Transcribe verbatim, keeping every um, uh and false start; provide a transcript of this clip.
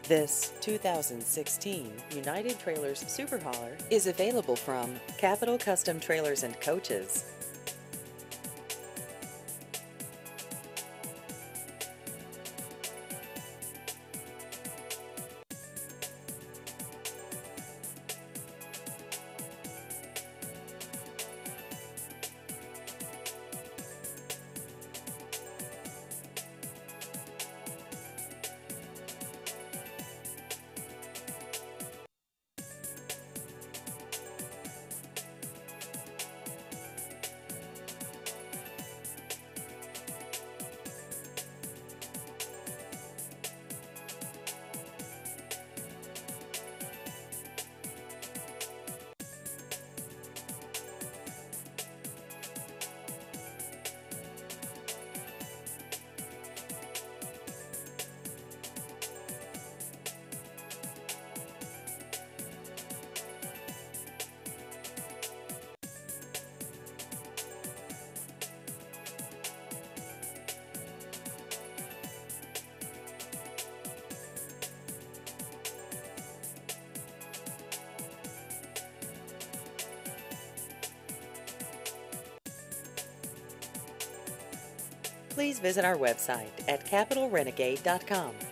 This two thousand sixteen United Trailers Super Hauler is available from Capital Custom Trailers and Coaches. Please visit our website at capital renegade dot com.